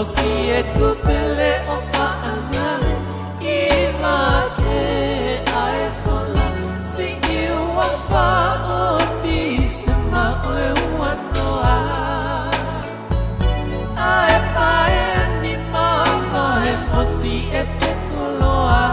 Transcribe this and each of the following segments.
Mosi e kupele o whaangare I make ae sola Si iwa wha o ti se maue wanoa Ae pae ni mawhae Mosi e te koloa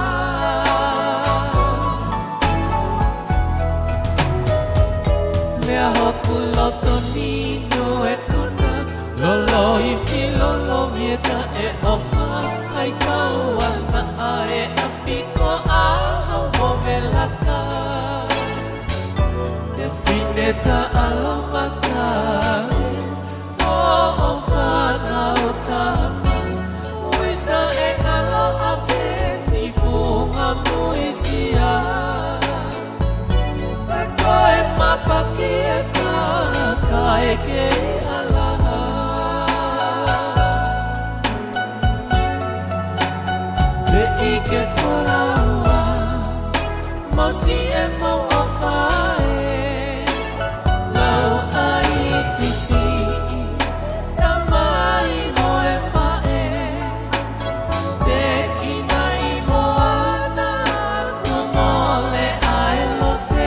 Lea hoku loto nino e kona Lolo I fi lolo vieta e ofa Ai kaua na ae apiko a hau velaka Te fineta aloha kae O ofa na o tama Uisa e aloha fesi funga muisia Koe mapaki e whakae ke alaha Pe I ke wharaua Mosi e mau o whae Lau ai tisi Tamai mo e whae Te kina I moana Kumole ai lo se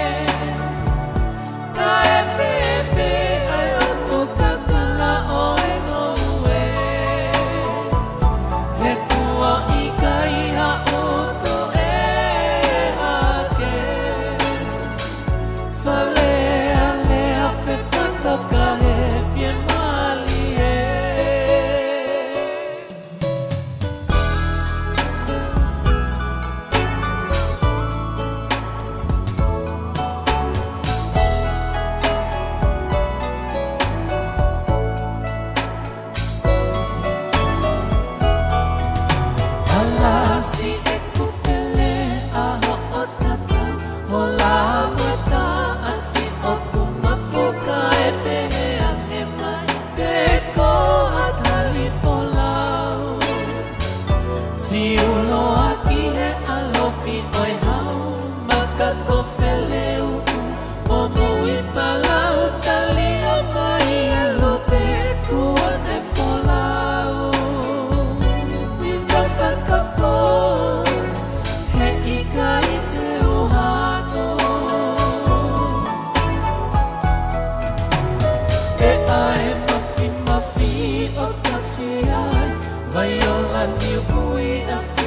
Si uno aki he alofi oi hau Maka ko wheleu O mui palau Tali o mai alope Kua ne wholau Misa whakapo He ika I te uhano E ae mafi mafi o ka whiai Vai o la niu kui a